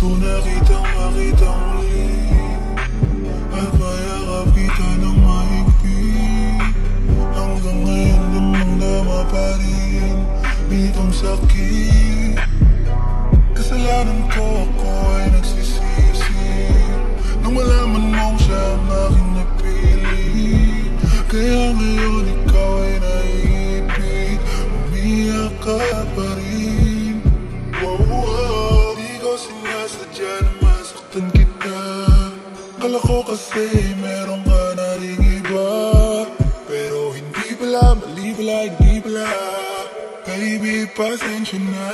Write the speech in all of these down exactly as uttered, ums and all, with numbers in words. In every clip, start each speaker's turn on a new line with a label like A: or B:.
A: gusto na kitang makita muli at mayakap kita ng mahigpit. Hanggang ngayon namang dama pa rin itong sakit. Kasalanan ko, ako ay nagsisisi nung malaman mong siya ang aking napili. Kaya ngayon ikaw ay naipit, umiyak ka pa rin. Wow, wow, di ko sinasadya na masaktan kita. Kala ko kasi meron ka na ring iba, pero hindi pala, mali pala, hindi pala. Baby, pasensya na.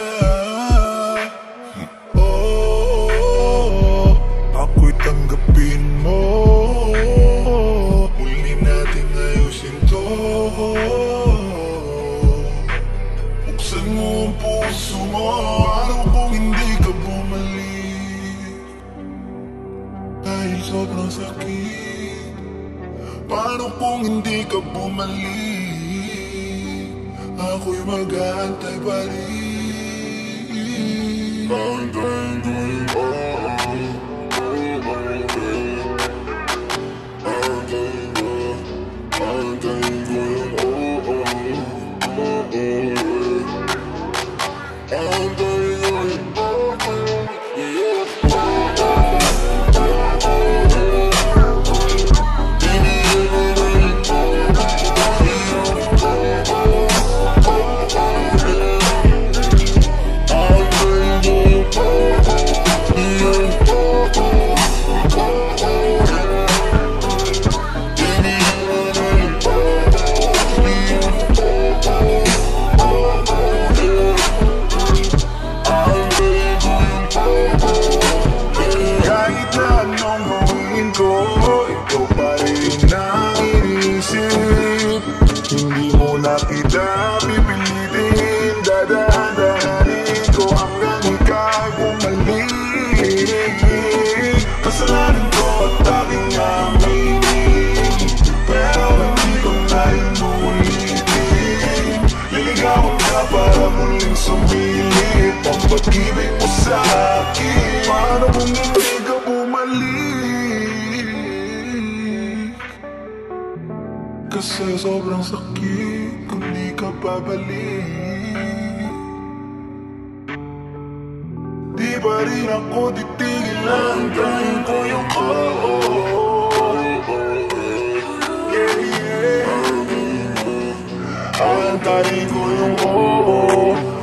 A: Oh, ako'y tanggapin mo. Muli nating ayusin to. Buksan mo ang puso mo, araw kung hindi ka bumalik. Dahil sobrang sakit, paano kung hindi ka bumalik? Ako'y mag-aantay pa rin. Aantayin ko yung oh, oh, oh, oh. Aantayin ko, aantayin ko yung oh, oh, oh, oh. Aantayin ko yung oh, oh, yeah. Hindi mo na kita pipilitin, dadaan-daanin ko hanggang ika'y bumalik. Kasalanan ko at aking aminin, pero hindi ko na inuulitin. Liligawan ka para muling sumilip ang pag-ibig mo sa akin. Paano kung hindi ka bumalik? Kasi sobrang sakit kung di ka babalik. Di pa rin ako titigil, aantayin ko yung oh, oh, oh, yeah, yeah. Aantayin ko yung oh, oh.